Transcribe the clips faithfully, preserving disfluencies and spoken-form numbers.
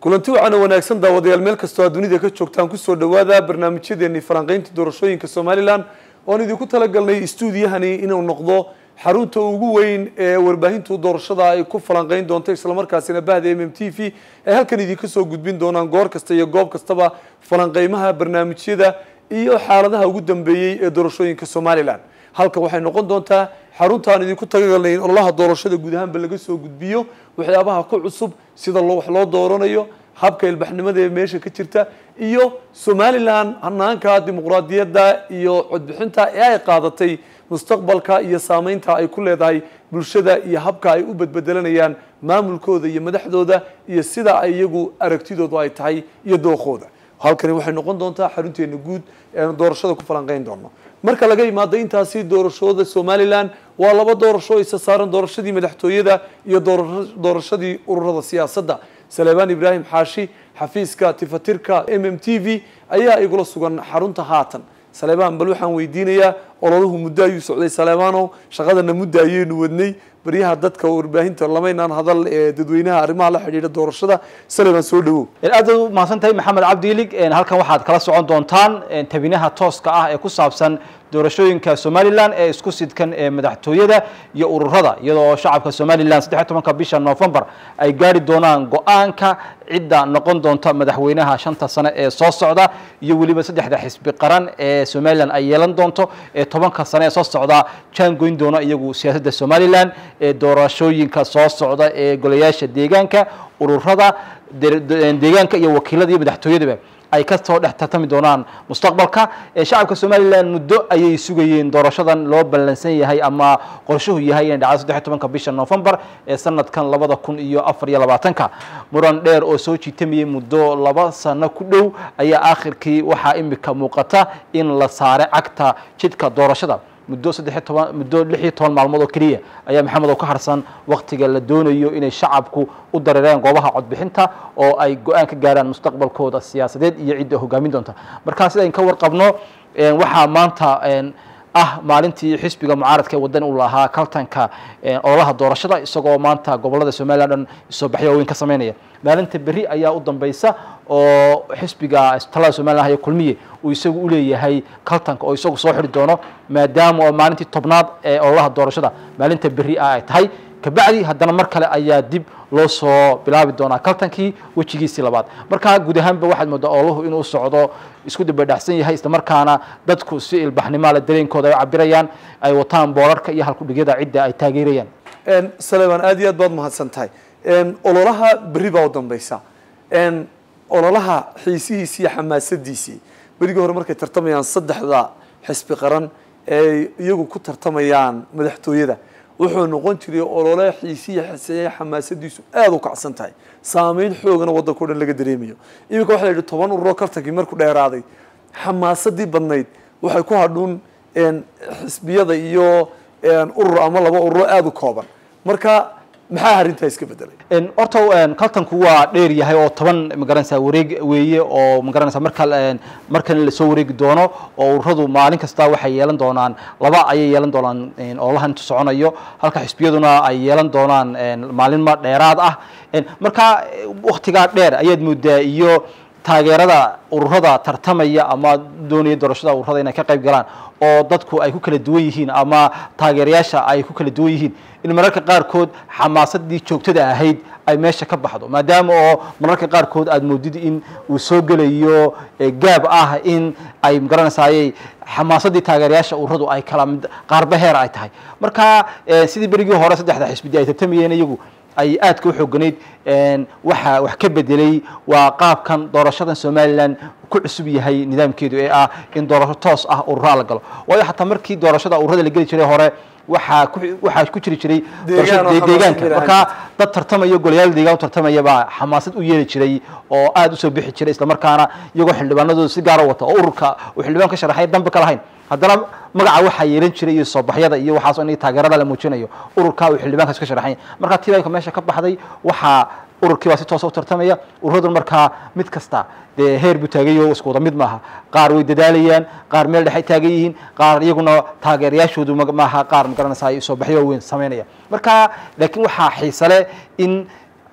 kulanti waxaana wanaagsan daawadayaal meel kastoo aad dunida ka joogtaan ku soo dhawaada barnaamijyadeennii falanqaynta doorashooyinka Somaliland oo idinku talagalnay stuudiyahani inuu noqdo xarunta ugu weyn ee warbaahinta doorashada ay ku falanqayn doonto isla markaasina bahda M M T V ee halkan idinka soo gudbin doonaan goor kasta iyo goob kastaba falanqaymaha barnaamijyada iyo xaaladaha ugu dambeeyay ee doorashooyinka Somaliland halka waxay noqon doontaa xaruntaan idinku talagalnay ololaha doorashada guud ahaan laga soo gudbiyo waxyaabaha ku cusub sida loo wax loo dooranayo habka ilbaxnimada ee meesha ka jirta iyo Somaliland hanaanka dimuqraadiyadda iyo codbixinta ee ay qaadatay mustaqbalka iyo saameynta ay ku leedahay bulshada iyo habka ay u badbedelanayaan maamulkooda iyo madaxdooda iyo sida ay iyagu aragtidoodu ay tahay iyo dookooda halkani waxay noqon doontaa xarunteena guud ee doorashada ku falanqayn doono marka laga yimaado intaasi doorashada Somaliland waa laba doorasho isa saaran doorashadii madaxtooyada iyo doorashadii ururada siyaasadda Salebaan Ibrahim Xaashi xafiiska tifatirka M M T V ayaa igula sugan xarunta haatan Salebaan bal waxaan weydiinayaa ololuhu muddo ayuu socday Salebaano shaqadana muddo ayaynu wadnay bariyaha dadka warbaahinta lameynaan hadal ee dadweynaha arrimaha la xiriira doorashada Salebaan soo dhawow aad u maasantahay Maxamed Cabdiilig halkan waxaad kala socon doontaan tabinaha tooska ah ee ku saabsan doorashooyinka Somaliland ee isku sidkan ee madaxtooyada iyo ururada iyadoo shacabka Somaliland saddex iyo tobanka bisha November ay gaari doonaan go'aanka cidda noqon doonta madaxweynaha shanta sano ee soo socda iyo waliba saddexda xisbi qaran ee Somaliland ay yeelan doonto ee tobanka sano ee soo socda jaan goyn doona iyagu siyaasadda Somaliland ee doorashooyinka soo socda ee golayaasha deegaanka ururada deegaanka iyo wakiilada iyo madaxtooyada ay ka soo dhex tartami doonaan mustaqbalka ee shacabka Somaliland muddo ayay sugayeen doorashadan loo balansan yahay ama qorshuhu yahay in dhacdo saddex iyo tobanka bisha November ee sanadkan labada kun iyo afar iyo labaatanka muran dheer oo soo jiitamay muddo laba sano ku dhow ayaa aakhirkii waxa imika muuqata in la saaray cagta jidka doorashada muddo saddex iyo toban muddo lix iyo toban maalmood oo kaliya ayaa Maxamed oo ka harsan waqtiga la doonayo inay shacabku u dareereen goobaha codbixinta oo ay go'aan ka gaaraan mustaqbalkooda siyaasadeed iyo cidda hogaamin doonta marka sida in ka warqabno waxa maanta ah maalintii xisbiga mucaaradka wadan u lahaa kaltanka ololaha doorashada isagoo maanta gobolada Somaliland soo baxyo weyn ka sameynaya maalinta bari ayaa u dambaysa oo xisbiga talada Somaliland ay kulmiye uu isagu u leeyahay kaltanka oo isagu soo xiri doono maadaama oo maalintii tobnaad ee ololaha doorashada maalinta bari ay tahay kabacdi haddana mar kale ayaa dib loo soo bilaabi doonaa kaltankii wajigiisii labaad marka guud ahaanba waxaad moodaa ololuhu inuu socdo isku dabadhaxsan yahay isla markaana dadku si ilbaxnimo la dareenkooda ay cabirayaan ay wataan boorarka iyo halku dhigyada cidda ay taageerayaan een Salebaan aad iyo aad baad mahadsantahay een ololaha bari baa u dambaysa een ololaha xiisihiisa iyo xamaasadiisa bariga hore markay tartamayaan saddexda xisbi qaran ee iyagu ku tartamayaan madaxtooyada wuxuu noqon jiray olole xiisiya xisay xamaasadiisu aad u kacsan tahay saameyn xoogana wadanka dhan laga dareemayo iminka waxa la yiri toban urur kaltankii markuu dheeraaday xamaasadii badnayd waxay ku hadhuun een xisbiyada iyo een urur ama laba urur aad u kooban marka maxaa arinta iska bedelay in orto een kaltanku waa dheer yahay oo toban magaranaysa wareeg weeye oo magaranaysa marka een marka la soo wareegi doono oo ururadu maalin kasta waxay yeelan doonaan laba ay yeelan doonaan in ololahan inta soconayo halka xisbiyaduna ay yeelan doonaan een maalin ma dheeraad ah in marka waqtiga dheer ayaad moodaa iyo taageerada ururada tartamaya ama doonaya doorashada ururada inay ka qayb galaan oo dadku ay ku kala duwan yihiin ama taageerayaasha ay ku kala duwan yihiin in mararka qaar kood xamaasadii joogtada ahayd ay meesha ka baxdo maadaama oo mararka qaar kood aad moodid in uu soo galayo gaab ah in ay garanaysaayay xamaasadii taageerayaasha ururadu ay kala qaarba heer ay tahay marka sidii berigii hore saddexda xisbi ay tartamayeen iyagu ay aad ka xooganayd een waxa wax ka bedelay waa qaabkan doorashadan Somaliland ku cusub yahay nidaamkeedu ee ah in doorasho toos ah urur la galo way xataa markii doorashada ururada la gali jiray hore waxa waxa ku jiri jiray doorashada deegaanka marka dad tartamaya golayaal deegaan tartamaya baa xamaasad u yeeli jiray oo aad u soo bixi jiray isla markaana iyagoo xildhibaanadu si gaar ah wata oo ururka uu xildhibaan ka sharaxay dambe kala hayn haddana magaca waxa yeelan jiray iyo soo baxyada iyo waxaas oo taageerada la muujinayo ururka uu xildhibaanka ka sharaxay marka tiibayka meesha ka baxday waxa ururkii waa si toos ah u tartamaya ururadu marka mid kasta de heer buu taagayo isku wada mid maaha qaar way dadaalayaan qaar meel dhexe taagan yihiin qaar iyaguna taageerayaashoodu maaha qaar magaranaysa ay soo baxyo weyn sameynaya marka laakiin waxa xiisale in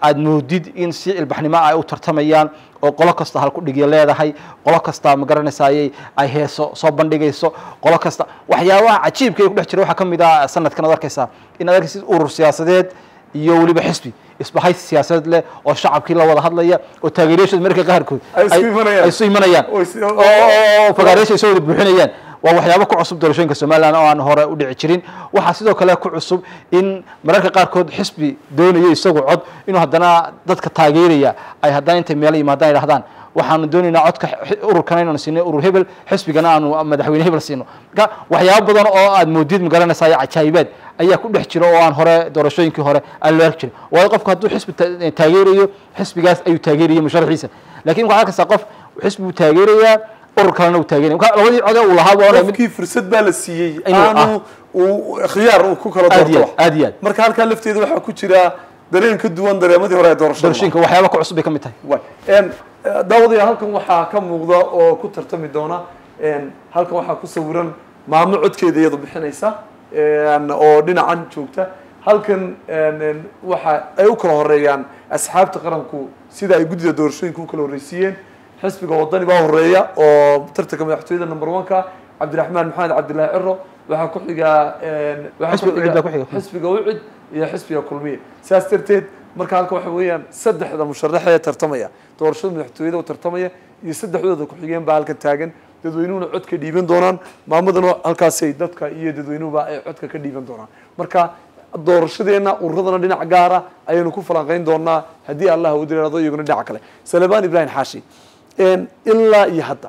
aad moodid in si ilbaxnimo ay u tartamayaan oo qolo kasta hal ku dhigyo leedahay qolo kasta ma garanaysaayay ay heeso soo bandhigayso qolo kasta waxyaabaha cajiibka ay ku dhex jira waxa kamid ah sanadkan aad arkaysaa in aad arkaysid urur siyaasadeed iyo waliba xisbi isbahay siyaasadeed leh oo shacabkii la wada hadlaya oo taageerayaashooda marka qaarkood ay soo imanayaan oo fagaareyaasha soo wada buuxinayaan waa waxyaabo ku cusub doorashooyinka Soomaaliland oo aan hore u dhici jirin waxa sidoo kale ku cusub in mararka qaarkood xisbi doonayo isagu cod inuu haddana dadka taageeraya ay haddana inta meel yimaadaan yiraahdaan waxaan doonaynaa codka ururkan inaan siinay urur hebel xisbigana aanu madaxweyne hebel siino marka waxyaabo badan oo aad moodid ma garanaysaa cajaayibaad ayaa ku dhex jira oo aan hore doorashooyinkii hore aan loo arki jirin waa qofku hadduu xisbi taageerayo xisbigaas ayuu taageeraya musharaxiisa laakiin waxa arkaysaa qof xisbi uu taageeraya urur kalena uu taageeraya marka labadii cod ee uu lahaa waa qofkii fursad baa la siiyey aanu uu khiyaar uu ku kala doorto aad iyo aad marka halka lafteeda waxa ku jira dareen ka duwan dareemadii hore ee doorashada doorashooyinka waxyaabo ku cusub ay kamid tahay way een daawadayaal halkan waxaa ka muuqda oo ku tartami doona een halkan waxaa ku sawiran maamo codkeeda iyadu bixinaysa een oo dhinacan joogta halkan een waxa ay u kala horeeyaan asxaabta qaranku sida ay gudida doorashooyinka u kala horeysiyeen xisbiga wadani baa horeeya oo tartanka madaxtooyada number one ka cabdiraxmaan maxamed cabdilaahi ciro waxa ku xiga een waxa ku xiga xisbiga wicid iyo xisbiga kulmiye saas darteed marka halka waxa weeyaan saddexda musharax ee tartamaya doorashada madaxtooyada oo tartamaya iyo saddexdooda ku xigeen baa halka taagan dadweynuhuna cod ka dhiiban doonaan maamadana halkaas ay dadka iyo dadweynuhuba ay codka ka dhiiban doonaan marka doorashadeena ururadana dhinac gaara ayaynu ku falanqeyn doonaa haddii allah uu direerado iyaguna dhinac kale Salebaan Ibrahim Xaashi een ilaa iyo hadda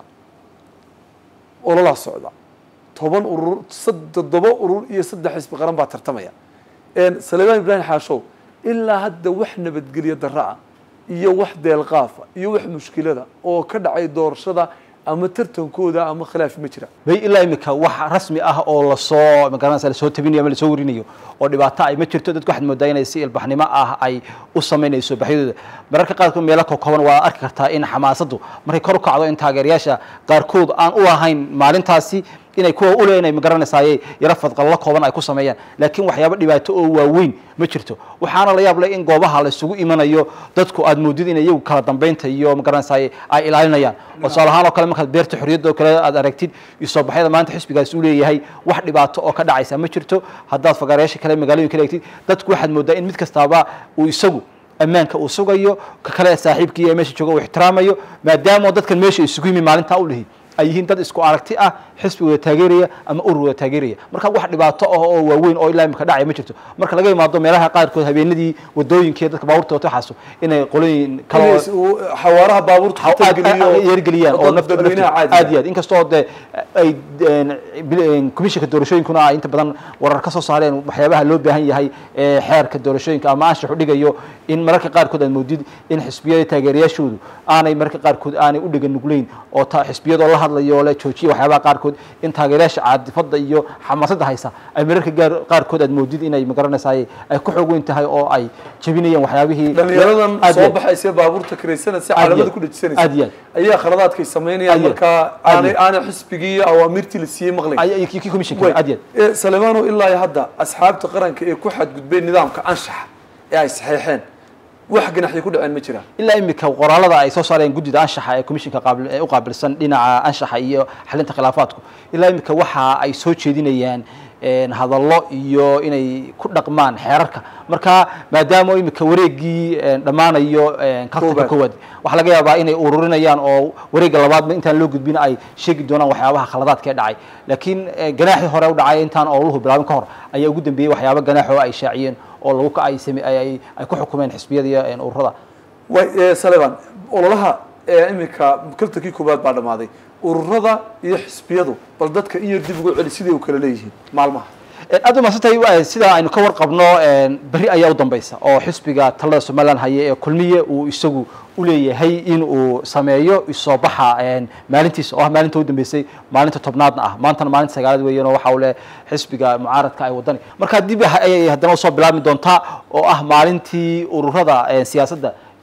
olala socda toban urur saddex urur iyo saddex xisbi qaran baa tartamaya een Salebaan Ibrahim Xaashow ilaa hadda wax nabadgelyo darra iyo wax deelqaafa iyo wax mushkilada oo ka dhacay doorashada ama tartankooda ama khilaaf ma jira bay ilaa imika wax rasmi ah oo la soo magaranaysa la soo tabinayo ama la soo warinayo oo dhibaato ay ma jirto dadku waxaad moodaa inay si ilbaxnimo ah ay u sameynayso baxyadooda mararka qaarkood meelo ka kooban waa arki kartaa in xamaasadu markay kor u kacdo in taageerayaasha qaarkood aan u ahayn maalintaasi inay kuwa u leeyahay magaranaysaayay yara fadqal la kooban ay ku sameeyaan laakiin waxyaabo dhibaato oo waaweyn ma jirto waxaana la yaab leh in goobaha la isugu imanayo dadku aad moodid in iyagu kala dambeynta iyo magaranaysaayay ay ilaalinayaan oo salahaan oo kale marka beerta xuriyada oo kale aad aragtid iyo soo baxyada maanta xisbigaas uu leeyahay wax dhibaato oo ka dhacaysa ma jirto haddaad fagaareyaasha kale magaalooyinka eegtid dadku waxaad moodaa in mid kastaaba uu isagu ammaanka uu sugayo ka kale saaxiibkii ee meesha jooga uu ixtiraamayo maadaama dadkan meesha isugu yimi maalinta u leeyahay ay yihiin dad isku aragti ah xisbiga taageeraya ama ururka taageeraya marka wax dhibaato ah oo waaweyn oo ilaa imka dhacay ma jirto marka laga yimaado meelaha qaarkood habeenadii wadooyinka dadka baabuurta wata xaso inay qolooyin kala xawaaraha baabuurta yeergeliyaan oo nafta aad iyo aad inkastoo ay komishanka doorashooyinkuna ay inta badan warar ka soo saareen waxyaabaha loo baahan yahay ee xeerka doorashooyinka ama anshax u dhigayo in mararka qaarkood aad moodid in xisbiyada taageerayaashoodu aanay mararka qaarkood aanay u dhigan nugleyn oo xisbiyada la hadlayo la joojiyo waxyaabaha qaarkood in taageerayaasha caadifada iyo xamaasadda haysa ay mararka qaarkood aad moodid inay magaranaysaay ay ku xoog weyn tahay oo ay jabinayaan waxyaabihii dhalinyaradan soo baxaysa baabuurta kiraysanaa si caalamada ku dhajisanaysa ayaa khaladaadkay sameynayaan marka aanay aanay xisbigii awaamirtii la siiyey maqlay ay ki komishanka aad ee Salebaan ilaa hadda asxaabta qaranka ee ku xadgudbay nidaamka anshax ee ay saxeexeen wax ganaxyo ku dhaceen ma jiraan ilaa imika qoraalada ay soo saareen gudida anshaxa ee komishanka qaabil ee u qaabilsan dhinaca anshaxa iyo xalinta khilaafaadku ilaa imika waxa ay soo jeedinayaan een hadallo iyo inay ku dhaqmaan xeerarka marka maadaama imika wareegii dhamaanayo kalka koowaad waxa laga yaabaa inay ururinayaan oo wareega labaad intaan loo gudbin ay sheegi doonaan waxyaabaha khaladaadka ee dhacay laakiin ganaaxii hore u dhacay intaan oo luhu bilaabin ka hor ayaa ugu dambeeyay waxyaabo ganaax oo ay shaaciyeen oo lagu ka ay ay ay ku xukumeen xisbiyada iyo ururada way Salebaan ololaha imika kaltakii koowaad baa dhamaaday ururada iyo xisbiyadu bal dadka iyo dib ugu celi sidii uu kala leeyihiin maalmaha aad ma sitay sida aynu ka warqabno bari ayaa u dambaysa oo xisbiga talada Soomaaliland haye ee kulmiye uu isagu u leeyahay in uu sameeyo isoo baxa maalintiisa oo maalinta u dambeysay maalinta tobnaadna ah maantana maalinta sagaalaad weeyeen oo waxa uu leeyahay xisbiga mucaaradka ay wadani marka dib ay haddana soo bilaabmi doontaa oo ah maalintii ururada siyaasadda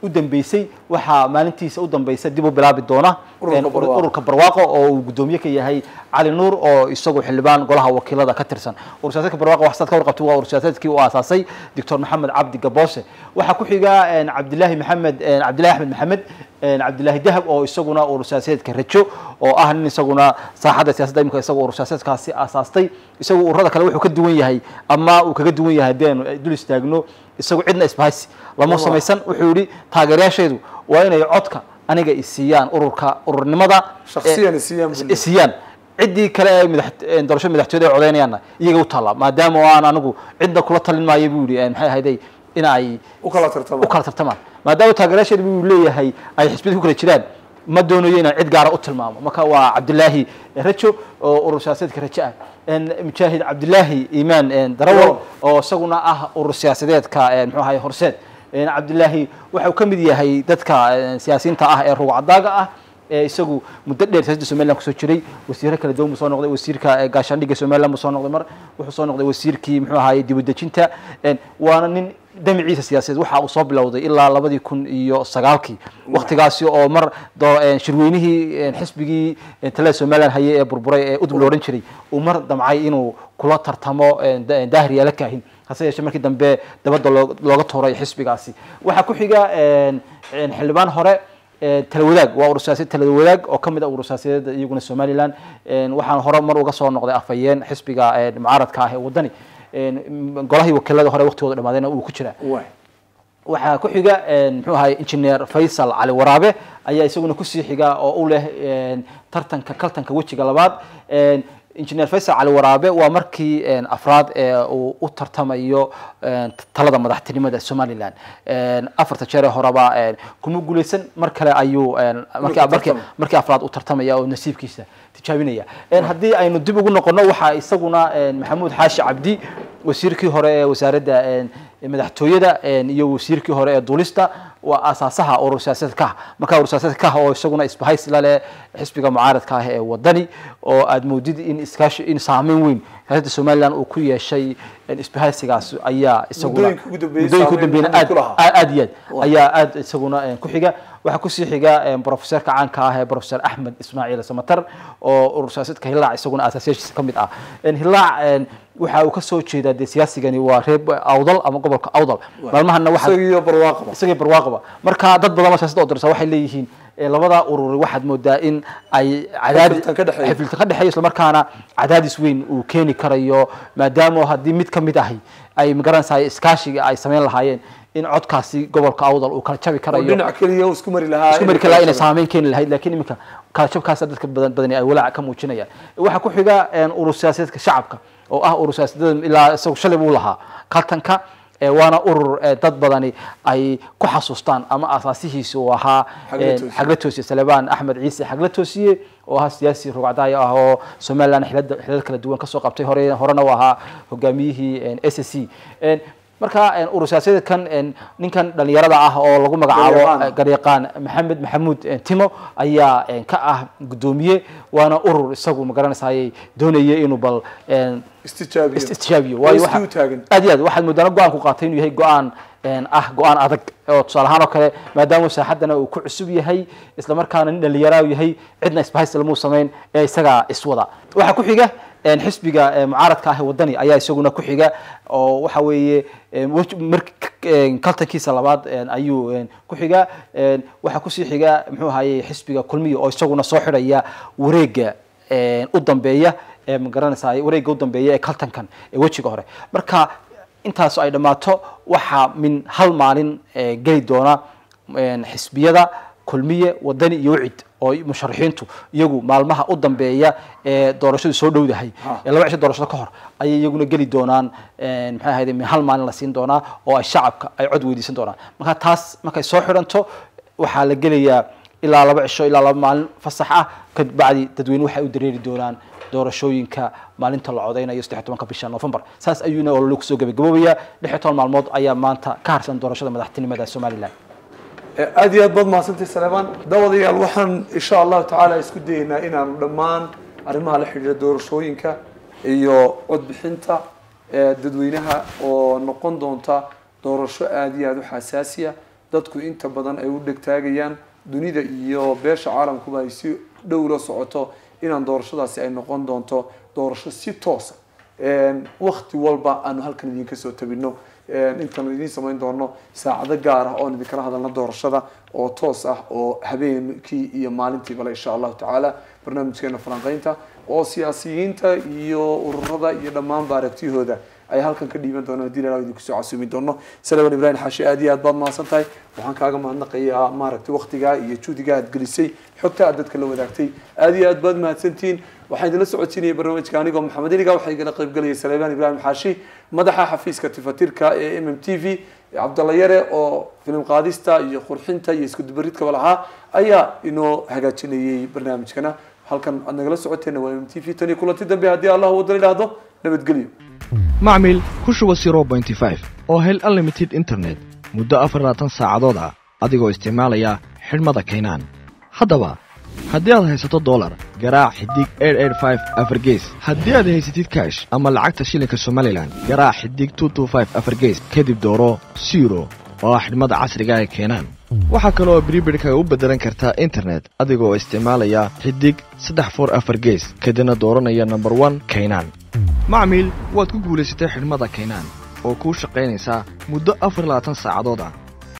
u dambeysay waxaa maalintiisa u dambaysa dib u bilaabi doona ururka barwaaqo oo uu gudoomiye ka yahay cali nuur oo isagu xildhibaan golaha wakiilada ka tirsan urur siyaasadeedka barwaaqo wax ka warqabtay waa urur siyaasadeedkii uu aasaasay doctor maxamed cabdi gaboose waxaa ku xiga cabdilaahi maxamed cabdilaahi axmed maxamed cabdilaahi dahab oo isaguna urur siyaasadeedka rajo oo ah nin isaguna saaxadda siyaasadda imika isagu urur siyaasadeedkaasi aasaastay isagu ururada kale wuxuu ka duwan yahay ama uu kaga duwan yahay hadeen dul istaagno isagu cidna isbahaysi lama samaysan wuxuu yidhi taageerayaasheedu waa inay codka aniga isiiyaan ururka ururnimada shakhsiyan isiiyaan isiiyaan ciddii kale ee madax doorasho madaxtooyada ay codeynayaan iyaga u taala maadaama aan anigu cidna kula talin maayo buu yidhi maxay ahayd in ay u kala tartamaan u kala tartamaan maadaama taageerayaasheedu buu leeyahay ay xisbiyadu ku kala jiraan ma doonayo inaan cid gaara u tilmaamo marka waa cabdilaahi rajo oo urur siyaasadeedka rajo ah mujaahid cabdilaahi iimaan darawal oo isaguna ah urur siyaasadeedka muxuu ahaay horseed cabdilaahi waxa uu ka mid yahay dadka siyaasiyiinta ah ee ruucadaaga ah isagu muddo dheer siyaasadda Soomaaliland ku soo jiray wasiir kala duwan soo noqday wasiirka gaashaandhigga Soomaaliland soo noqday mar wuxuu soo noqday wasiirkii muxuu ahaay dib u dejinta waana nin damiciisa siyaasadeed waxa uu soo bilowday ilaa labadii kun iyo sagaalkii waqtigaasi oo mar shirweynihii xisbigii talada Soomaaliland hayay ee burburay ee udub looran jiray uu mar damcay inuu kula tartamo daahriya la kaahin hase yeeshee markii dambe dabada looga tooray xisbigaasi waxa ku xiga xildhibaan hore tala wadaag waa urur siyaasadeed tala wadaag oo kamid ah urur siyaasadeed iyaguna Soomaaliland waxaan hore mar uga soo noqday afayeen xisbiga mucaaradka ah ee wadani golahii wakiilada hore waqtigooda dhamaadayna uu ku jiraa waxa ku xiga muxuu ahaay engineer Faisal Ali Waraabe ayaa isaguna ku sii xiga oo u leh tartanka kaltanka wajiga labaad engineer Faisal Ali Waraabe waa markii afraad ee uu u tartamayo talada madaxtinimada Soomaaliland afarta jeer horeba kuma guuleysan mar kale ayuu markii markii markii afraad u tartamaya oo nasiibkiisa tijaabinaya haddii aynu dib ugu noqono waxa isaguna Maxamuud Xaashi Cabdi wasiirkii hore ee wasaaradda madaxtooyada iyo wasiirkii hore ee duulista waa asaasaha urur siyaasadeedka marka urur siyaasadeedka oo isaguna isbahaysi la leh xisbiga mucaaradka ah ee wadani oo aad moodid in iskaashi in saameyn weyn siyaasadda Soomaaliland uu ku yeeshay isbahaysigaas ayaa isaguna mudooyin ku dambeeyay aad aad yaad ayaa aad isaguna ku xiga waxa ku sii xiga professorka caanka ah ee professor Ahmed Ismaaciil Samatar oo urur siyaasadeedka Hilaac isaguna asaasiyiisa kamid ah Hilaac waxa uu ka soo jeedaa de siyaasigani waa reeb awdal ama gobolka awdal maalmahana waxa isaga barwaaqo isaga barwaaqo marka dad badan oo siyaasadda oo waxay leeyihiin labada urur waxaad moodaa in ay cadaadis ka dhaxeeyo isla markaana cadaadis weyn uu keeni karayo maadaama hadii mid kamid ah ay magaranaysaa iskaashiga ay sameyn lahaayeen in codkaasi gobolka awdal uu kala jabi karayo dhinac kaliya uu isku mari lahaa isku mari kala in saameyn keeni lahayd laakiin imika kala jabkaas dadka badan badan ay walaac ka muujinayaan waxa ku xiga urur siyaasadeedka shacabka oo ah urur siyaasadeed ilaa isagu shalay uu lahaa kaltanka waana urur dad badani ay ku xasuustaan ama asaasihiisa uu ahaa xagla toosiye Salebaan Axmed Ciise xagla toosiye oo ah siyaasi ruucadaay ah oo Soomaaliland xilal kala duwan ka soo qabtay hore horena waa ahaa hogaamiyihii S S C marka urur siyaasadeedkan ninkan dhalinyarada ah oo lagu magacaabo garyaqaan Maxamed Maxamuud Timo ayaa ka ah gudoomiye waana urur isagu magaranayay doonayay inuu bal istijaabiyo istijaabiyo waayo waxa aad iyo aad waxaad mudana go'aan ku qaatay inuu yahay go'aan ah go'aan adag oo tusaale ahaan oo kale maadaama saaxadana uu ku cusub yahay isla markaana nin dhalinyaro yahay cidna isbahaysi lama sameyn ee isaga iswada waxa ku xiga xisbiga mucaaradka ah wadani ayaa isaguna ku xiga oo waxa weeye kaltankiisa labaad ayuu ku xiga waxa ku sii xiga muxuu ahaayay xisbiga kulmiye oo isaguna soo xidhaya wareega u dambeeya ee magaranaysaa wareega u dambeeya ee kaltankan ee wajiga hore marka intaas ay dhamaato waxa min hal maalin gali doona xisbiyada kulmiye wadani iyo wicid oo musharaxiintu iyagu maalmaha u dambeeya ee doorashadu soo dhowdahay ee laba cisho doorashada ka hor ay iyaguna gali doonaan maxay ahayd min hal maalin la siin doonaa oo ay shacabka ay cod weydiisan doonaan marka taas markay soo xiranto waxa la gelayaa ilaa laba cisho ilaa laba maalin fasax ah ka bacdi dadweyne waxay u dareeri doonaan doorashooyinka maalinta la codeynayo saddex iyo tobanka bisha November saas ayuuna oo lagu soo gabagaboobaya lix iyo toban maalmood ayaa maanta ka harsan doorashada madaxtinimada Soomaaliland aad iyo aad baad maasantay Salebaan dawadayaal waxaan insha Allah taala isku dayeynaa inaan dhammaan arrimaha la xiriira doorashooyinka iyo cod bixinta dadweynaha oo noqon doonta doorasho aad iyo aad u xasaasiya dadku inta badan ay u dhegtaagayaan dunida iyo beesha caalamkuba ay si dhow la socoto inaan doorashadaasi ay noqon doonto doorasho si toosa waqti walba aanu halkan idinka soo tabino intaan idin samayn doono saacado gaar ah oo idin kala hadalna doorashada oo toos ah oo habeenkii iyo maalintiiba insha Allah taala barnaamijkeena falanqaynta oo siyaasiyiinta iyo ururada iyo dhammaan baaragtiyahooda ay halkan ka dhiiban doonaan hadii la idinku soo casuumi doono Salaaman Ibrahim Xaashi aad iyo aad baad maasantahay waxaan kaaga mahadnaqayaa maaragtay waqtiga iyo juhdiga aad gelisay xogta aad dadka la wadaagtay aad iyo aad baad mahadsantiin waxaan idin la socodsiinayay barnaamijka anigoo Maxamed Iliga waxay igala qayb galay Salaaman Ibrahim Xaashi madaxa xafiiska tifatirka ee M M T V Cabdalla Yare oo film qaadista iyo qurxinta iyo isku dubaridka walaha ayaa inoo hagaajinayay barnaamijkana halkan aad nagala socoteena waa M M T V tan iyo kulanti dambe hadii Allah uu dalilaado nabadgelyo macmiil ku shuba zero point five oo hel unlimited internet muddo afar iyo labaatan saacadood ah adigoo isticmaalaya xidhmada Kaynaan haddaba haddii aad haysato dollar garaac xidig eight eight five afar gees haddii aad haysatid cash ama lacagta shilinka Somaliland garaac xidig two two five afar gees kadib dooro zero oo xidhmada casriga ah ee Kaynaan waxa kale oo prepaid-ka u bedelan kartaa internet adigoo isticmaalaya xidig saddex four afar gees kadibna dooranaya number one Kaynaan macmiil waad ku guulaysatay xidhmada Kaynaan oo ku shaqaynaysa muddo afar iyo labaatan saacadood ah